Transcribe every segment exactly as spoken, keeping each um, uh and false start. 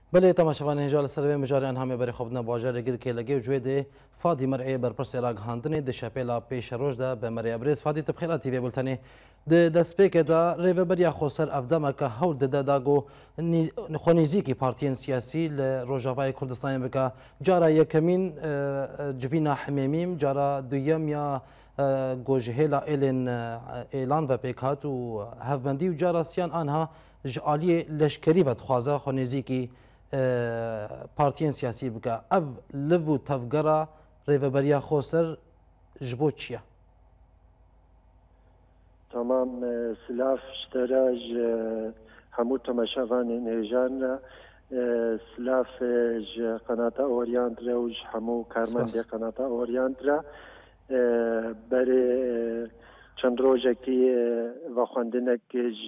بله تماشاوان هجال سروی مجاریان همه بر خوب نباجر گیر که لگه وجوده فادی مرعی بر پرس راگ هاندنی د شپیلا پیش روز ده به مرعی ابرز فادی تبخیرات تیوی بولتنی د دسپیک دا ریو بریا خوصر افدامه که هول ده داگو خونیزی کی پارتین سیاسی لروجاوای کردستان بکا جارا یکمین جوینا حمیمیم جارا دویم یا گوجهلا ایلن اعلان و پیکات و هفبندی و جارا سیان آنها جعالی لشکری و تخوازه خونیزی کی پارتین سیاسی بکا او لفو تفگرا ریوبریا خوصر جبو چیه؟ تمام سلاف اشتراج همو تماشاوان نهجان سلاف قناة اوريانترا وج همو كارمن دي قناة اوريانترا بري چند روزکی و خواندنک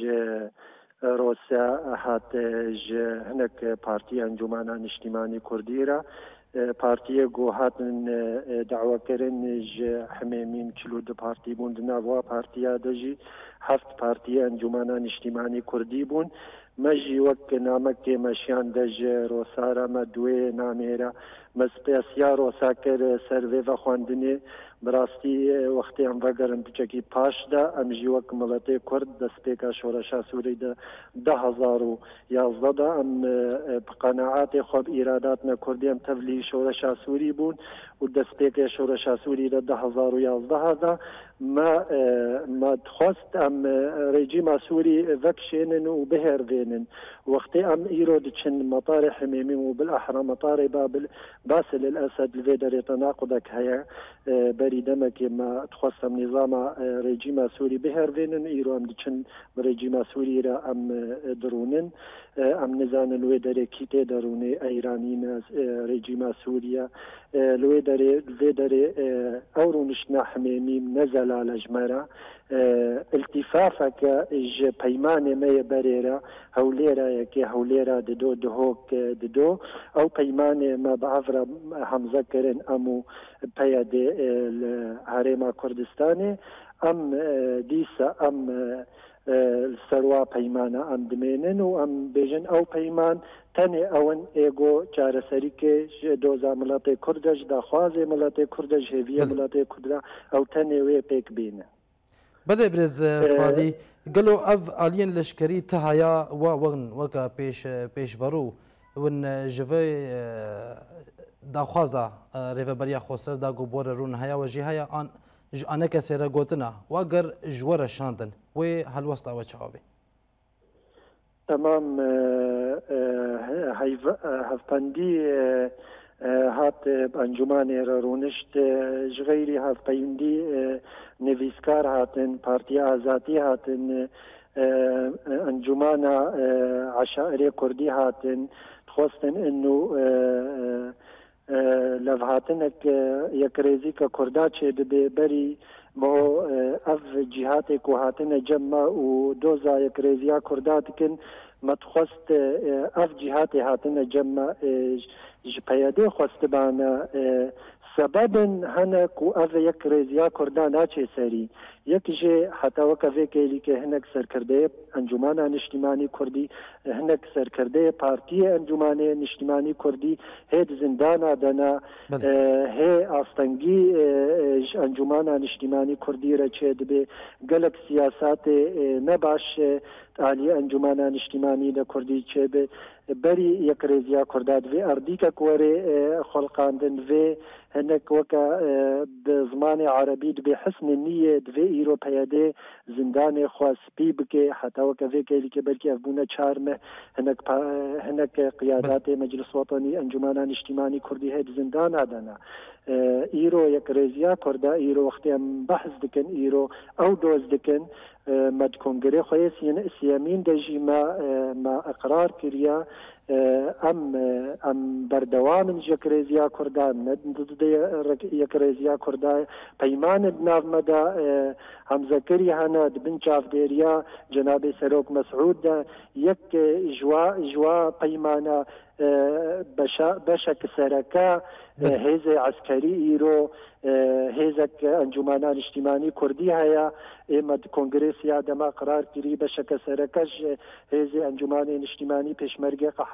روسیا هات هنک پارتی انجمن اجتماعی کردی را پارتی گوهاتن دعوه کردن حمیم کلود پارتی بوند نوا پارتی دجی هفت پارتی انجمن اجتماعی کردی بون مجی وقت نامک مشیان دج روسارا مدوی نامیرا مسپیسیا روسا کر سروی و خواندنی براستی وقتی هم وگرن بچکی پاش دا امجی وقت ملت کرد دستیکا شورشا سوری دا ده هزار و یازده دا ام بقناعات خوب ایرادات نکردی ام تبلی شورشا سوری بون و دستیکا شورشا سوری دا ده هزار و یازده دا ما ما تخواست ام رژیم سوری وکشینن و بهر بینن وقتی ام ایرو دچن مطار حمیمی و بالاحرى مطار بابل باسل الاسد الفيدر تناقضك هيا بري دمك ما تخصم نظام رژیم سوری بهر بینن ایرو ام دچن رژیم سوری را ام درونن ام نزان الويدر كيتي دروني ايرانيين رژیم سوريا الويدر الفيدر اورونشنا حميمي نزل على جمرة التفافك ج پیمان می بريرا هوليرا يكي هوليرا ددو دهوك ددو او پیمان ما بعفر حمزه كرن امو بيد الهرم كردستاني ام ديسا ام سروا پیمانه ام دمینن و ام بیجن او پیمان تنه اون ایگو چارسری که دوزا ملت کردش دا خواز ملت کردش هیویه ملت کردرا او تنه وی پیک بینه بله برز فادی قالوا اف الين لشكري تهايا وون وكا بيش بيش ورو ون جوي داخوازا ريفبريا خوسر دا غبور رون هيا وجي هيا ان انا كسيره غوتنا واگر جوره شاندن و هل وسطا وچاوي تمام هفپندی هات انجمن رونشت جغیری هفپندی نویسکار هاتن پارتی آزادی هاتن انجمن عشائر کردی هاتن خواستن انه لفهاتنك يكريزي ككردا تشد ببري مو اف جهات كوهاتنا جمع ودوزا يكريزيا كرداتكن ما تخست اف جهات هاتنا جمع جبيادي خست بانا سببا هناك واف يكريزيا كردانا تشي سري يكجي حتى وكفي كيلي هناك سركردي انجمن اجتماعي كردي هناك سركردي بارتي انجمن اجتماعي كردي هيد زندانا دنا هي استنجي انجمن اجتماعي كردي رچد به غلق سياسات نباش عالي انجمن اجتماعي كردي چه بري يكريزيا كرداد في ارديكا كوري خلقاندن في هناك وكا بزمان عربي بحسن النية دفي ايرو بيادي زندان خواس بيبكي حتى وكا في كيلي كبركي افبونا چارمه هناك هناك قيادات مجلس وطني انجمنان اجتماعي كردي هيد زندان هدنا ايرو يكريزيا كردا ايرو وقتي ام بحث دكن ايرو او دوز دكن مد كونغري خويس سيامين دجي ما ما اقرار كريا ام ام بردوام يكريزيا كردا ند يكريزيا كردا پیمان ناف مدا حمزه كري هنا بن چافديريا جناب سروك مسعود يك جوا جوا پیمانا بشا بشك سركا هيز عسكري ايرو هيزك انجمنان اجتماعي كردي هيا امد كونغرس يا دما قرار كري بشك سركش هيز انجمنان اجتماعي پشمرگه قهر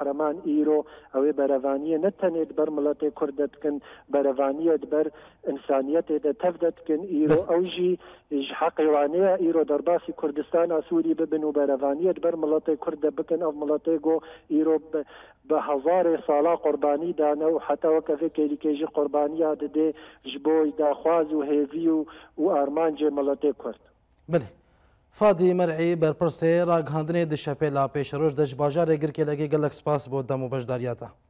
قهرمان ئیرۆ ئەوێ بەرەوانیە نەتەنێت بەر مڵەتێ کورد دەتکن بەرەوانیەت بەر ئینسانیەتێدە تەف دەتکن ئیرۆ ئەوژی حەقیوانەیە ئیرۆ دەرباسی کوردستان ئاسووری ببن و بەرەوانیەت بەر مڵەتێ کورد دەبکن ئەو مڵەتێ گۆ ئیرۆ بە هەزارێ ساڵا قوربانی دانە و حتاوەکەفێ کێلیکێژی قوربانیا دەدێ ji بۆی داخواز و هێوی و و ئارمانجێ مڵەتێ کورد. بله فادی مەرعی بەرپرسێ ڕاگەاندنێ دشەپێ لا پێشەڕۆژ دەش باژارێ گرکێلەگەی گەلک سپاس بۆ دەم و بەشداریاتە.